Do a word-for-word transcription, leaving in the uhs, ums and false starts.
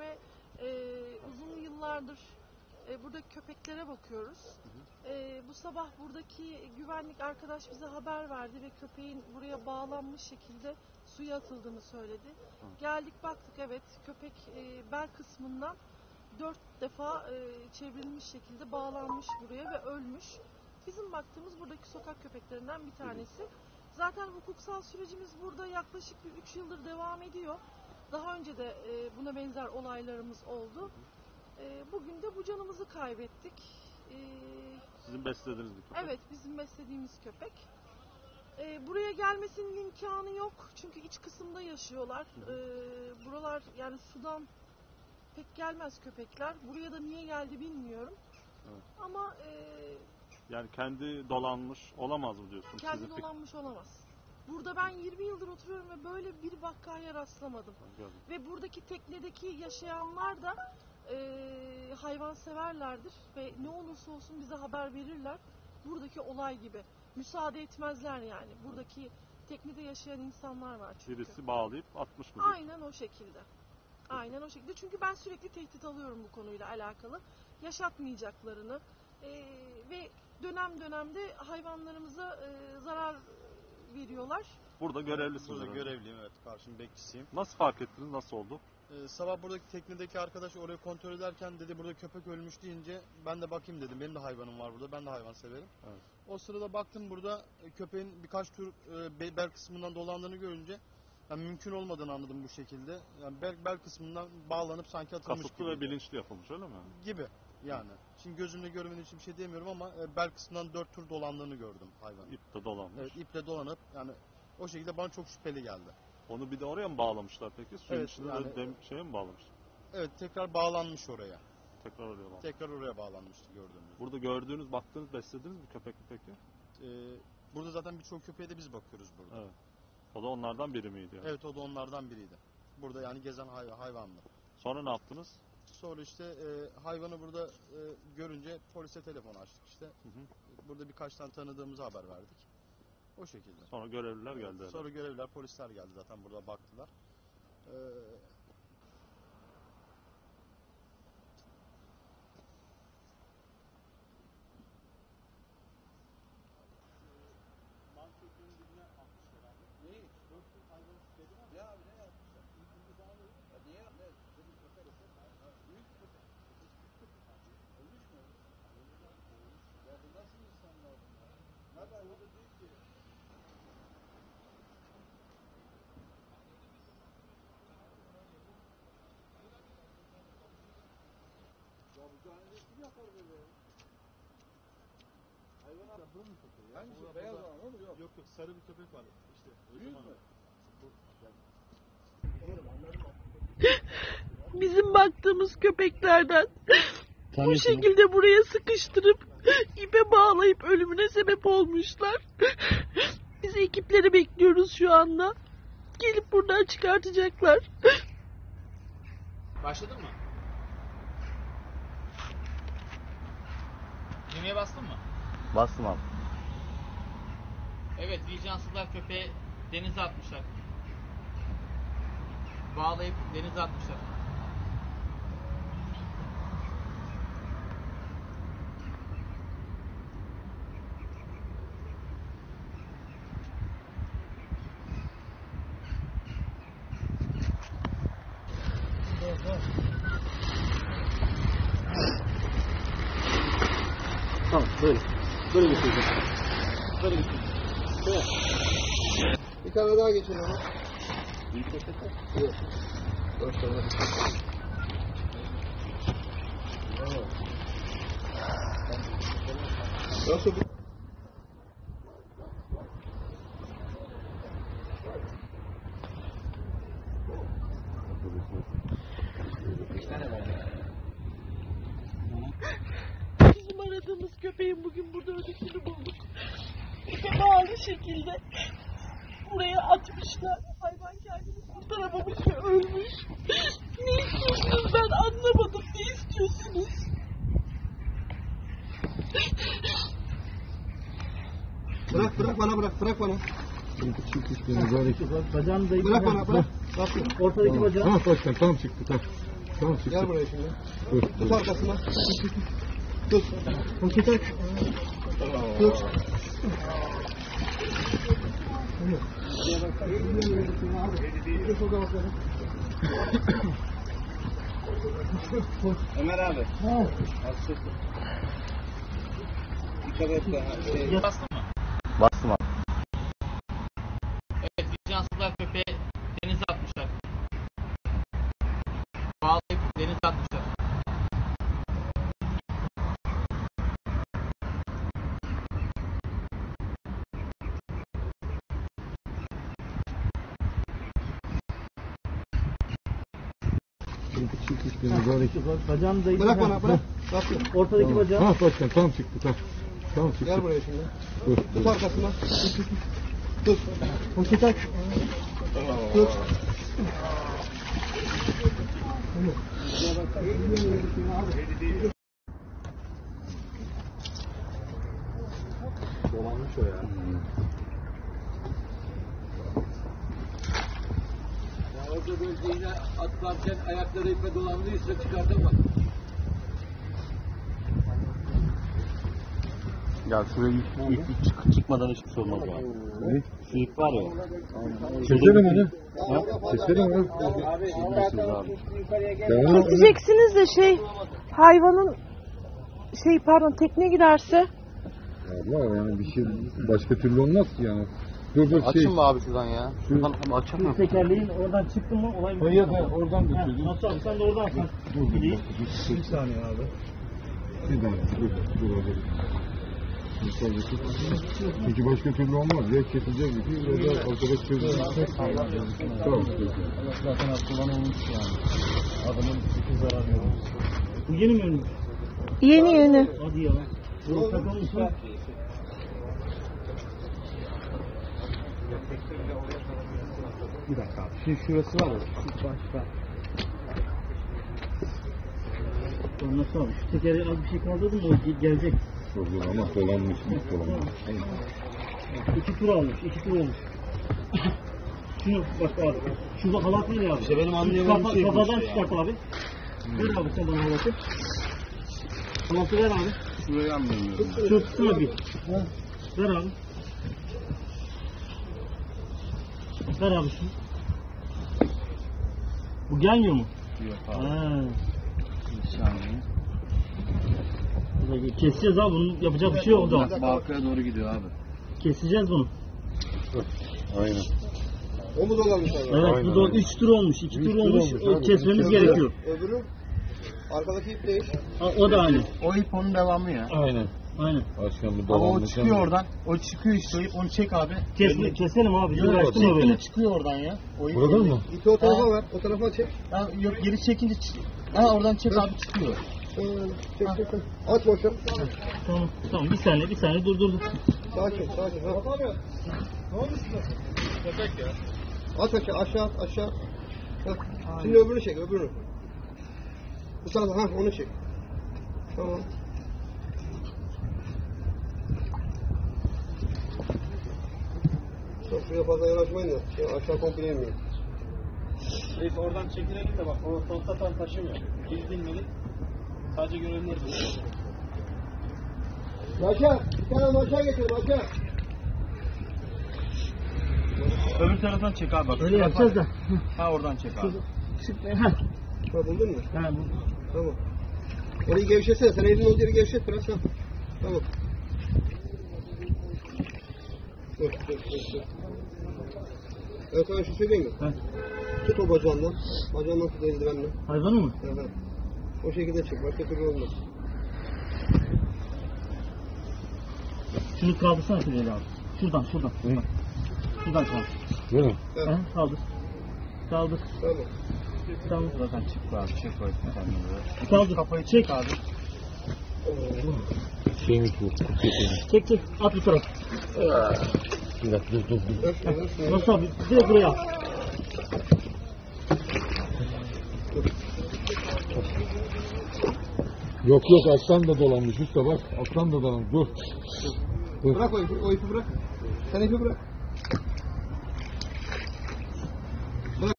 ve e, uzun yıllardır e, buradaki köpeklere bakıyoruz. Hı hı. E, bu sabah buradaki güvenlik arkadaş bize haber verdi ve köpeğin buraya bağlanmış şekilde suya atıldığını söyledi. Hı. Geldik baktık, evet, köpek e, bel kısmından dört defa e, çevrilmiş şekilde bağlanmış buraya ve ölmüş. Bizim baktığımız buradaki sokak köpeklerinden bir tanesi. Hı. Zaten hukuksal sürecimiz burada yaklaşık bir üç yıldır devam ediyor. Daha önce de e, buna benzer olaylarımız oldu. E, bugün de bu canımızı kaybettik. E, Sizin beslediğiniz bir köpek? Evet, bizim beslediğimiz köpek. E, buraya gelmesinin imkanı yok. Çünkü iç kısımda yaşıyorlar. Hı hı. E, buralar yani sudan pek gelmez köpekler. Buraya da niye geldi bilmiyorum. Evet. Ama e, yani kendi dolanmış olamaz mı diyorsun? Kendi Sizin dolanmış pek... olamaz. Burada ben yirmi yıldır oturuyorum ve böyle bir vakaya rastlamadım. Gördüm. Ve buradaki teknedeki yaşayanlar da e, hayvanseverlerdir ve ne olursa olsun bize haber verirler. Buradaki olay gibi. Müsaade etmezler yani. Buradaki teknede yaşayan insanlar var çünkü. Birisi bağlayıp atmış mı? Aynen o şekilde. Aynen o şekilde. Çünkü ben sürekli tehdit alıyorum bu konuyla alakalı. Yaşatmayacaklarını e, ve dönem dönemde hayvanlarımıza e, zarar veriyorlar. Burada görevlisiniz. Burada herhalde. Görevliyim, evet. Karşının bekçisiyim. Nasıl fark ettiniz? Nasıl oldu? Ee, sabah buradaki teknedeki arkadaş orayı kontrol ederken dedi burada köpek ölmüş deyince ben de bakayım dedim. Benim de hayvanım var burada. Ben de hayvan severim. Evet. O sırada baktım burada köpeğin birkaç tur e, bel kısmından dolandığını görünce yani mümkün olmadığını anladım bu şekilde. Yani bel, bel kısmından bağlanıp sanki atılmış Kasıtlı gibi. ve bilinçli yapılmış öyle mi? Gibi yani. Şimdi gözümle görmediğim için bir şey diyemiyorum ama e, bel kısmından dört tur dolandığını gördüm hayvanın. İple dolanmış. Evet, iple dolanıp yani o şekilde bana çok şüpheli geldi. Onu bir de oraya mı bağlamışlar peki? Suyun Evet, içinde yani, de dem şeye mi bağlamışlar? Evet, tekrar bağlanmış oraya. Tekrar oraya bağlanmış. Tekrar oraya bağlanmıştı gördüğümüz. Burada gördüğünüz, baktığınız, beslediğiniz bir köpek mi peki? Ee, burada zaten birçok köpeğe de biz bakıyoruz burada. Evet. O da onlardan biri miydi yani? Evet, o da onlardan biriydi. Burada yani gezen hay hayvanlı. Sonra ne yaptınız? Sonra işte e, hayvanı burada e, görünce polise telefon açtık işte. Hı hı. Burada birkaç tane tanıdığımıza haber verdik. O şekilde. Sonra görevliler geldi. Evet, sonra görevliler, polisler geldi zaten burada baktılar. Ee, Hangisi? Beyaz olan o mu? Yok. Yok yok, sarı bir köpek var işte. Büyük mü? Bizim baktığımız köpeklerden bu şekilde buraya sıkıştırıp ipe bağlayıp ölümüne sebep olmuşlar. Biz ekipleri bekliyoruz şu anda. Gelip buradan çıkartacaklar. Başladın mı? Düğmeye bastın mı? Bastım abi. Evet, vicdansızlar köpeği denize atmışlar. Bağlayıp denize atmışlar. Tamam, böyle. Böyle getireceğim. Böyle getireceğim. Şöyle. Bir tane daha geçelim ama. Büyük köpekler? Yok. Dört tane. Evet. Nasıl bu? Bizim aradığımız köpeğin bugün burada ödesini bulduk. İpe bağlı şekilde buraya atmışlar. Hayvan kendini kurtaramamış ve ölmüş. Ne istiyorsunuz, ben anlamadım. Ne istiyorsunuz? Bırak bırak bana bırak bırak bana. Bacağını dayı. Bırak bana bırak. Ortadaki bacağı. Tamam tamam tamam çıktı tamam. Tamam çıktı. Gel buraya şimdi. Dur. Tut arkasına. Tut. Tut. Tut. Tut. Ömer abi. Dikkat et de. Şey... Bastın mı? Bastım abi. Evet, vicdansızlar köpeği denize atmışlar. Bağlayıp denize atmışlar. Bırak bana bırak. Bak. Ortadaki Tamam. bacağı. Ha başkan tam çıktı tam. Tamam çıktı. Gel buraya şimdi. Dur. Tut arkasına. Tut. Poşet aç. Tut. Dolanmış o ya. Orada böyle yine atlarken ayakları ipe dolandıysa çıkartamaz. Ya şuraya ilk, ilk, ilk çık, çıkmadan hiçbir şey olmaz abi. Ne? Şu ip var ya. Keselim onu. Keselim onu. Bilmiyorsunuz abi. Keseceksiniz de şey hayvanın şey pardon tekne giderse Abla yani bir şey başka türlü olmaz ki yani. Dur dur şey. Açın mı abi şuradan ya? Şuradan ama açamıyorum. Tekerleğin oradan çıktı mı olay mı? Hayır hayır oradan götürdüm. Nasıl abi sen de oradan sen. Dur dur. Bir saniye abi. Bir dakika dur dur dur. Çünkü başka türlü olmaz. Ya kesilecek bir şey ya da arkadaş çözülür. Tamam. Zaten akıllan olmuş yani. Adamın bütün zararı yok. Bu yeni mi ölmüş? yeni yeni. Hadi ya. Yok takılmış mı? Bir dakika abi. Şu şurası var ya. Şu başta. Nasıl abi? Şu tekeri az bir şey kaldırdın mı o gelecek. Çok zor ama dolanmış mı dolanmış. İki tur almış, iki tur olmuş. Şunu bak abi. Şurada halat var ya abi. İşte benim anlayamadığım Kafa, şey bu kafadan işte ya. çıkart abi. Ver abi sen bana halatı. Halatı ver abi. Şurayı anlamıyorum. Şunu tutsana bir. Ver abi. Ver abi şunu. Bu gelmiyor mu? Yok abi. Ha. Bir saniye. Keseceğiz abi, bunun yapacak bir şey yok da. Balkaya doğru gidiyor abi. Keseceğiz bunu. Aynen. O mu dolanmış abi? Evet, Aynen, bu da aynen. üç tur olmuş, iki Üç tur tur olmuş, olmuş o abi. kesmemiz Öbürü- gerekiyor. Öbürü arkadaki ip değil. Ha, o da aynı. O ip onun devamı ya. Aynen. Aynen. Başkan bu Ama o dolanmış. çıkıyor oradan. O çıkıyor işte o ip. Onu çek abi. Kesme, keselim abi. Yok, Uğraştırma çekti böyle. mi çıkıyor oradan ya. O ip Buradan değil. mı? İpi o tarafa ver. O tarafa çek. Ha, yok geri çekince çık. Ha oradan çek abi çıkıyor. Çek çek. Aç boşum. Tamam, tamam. Bir saniye, bir saniye dur dur dur. Sakin sakin. Ha. Ne olmuş köpek ya? At aşağı aşağı at aşağı. Hah. Şimdi öbürünü çek öbürünü. Bu tarafa ha onu çek. Tamam. Çok şuraya fazla yanaşmayın da ya aşağı komple inmeyin. Neyse oradan çekilelim de bak. O sonta tam taşımıyor. Biz bilmedik. Sadece görünür. Aşağı. Bir tane aşağı getirin aşağı. Öbür taraftan çek abi bak. Öyle yapacağız da. Ha oradan çek abi. Ha, Ha buldun mu? ha, bu. Tamam. Orayı gevşetsene. Sen elini olduğu yeri gevşet biraz. Ha. Tamam. Dur, dur, dur, dur. Ben sana şu söyleyeyim mi? Ha. Tut o bacağından. Bacağından tut eldivenle. Hayvanı mı? Evet. O şekilde çık. Başka türlü olmaz. Şunu kaldırsana şöyle abi. Şuradan, şuradan. Şuradan, şuradan kaldır. Değil mi? Ha, kaldır. Kaldır. Tamam. Tamam. Zaten çıktı abi. Çek o ipi kendine böyle. Kaldır. Kafayı Çek. çek abi. Şeymiş bu. Çek çek. At bu tarafa. Bir dakika dur dur dur. Ver şunu, ver şunu. Nasıl abi? Direkt buraya at. Yok yok aslan da dolanmış usta bak. Aslan da dolanmış. Dur. Dur. Bırak o ipi. O ipi bırak. Sen ipi bırak.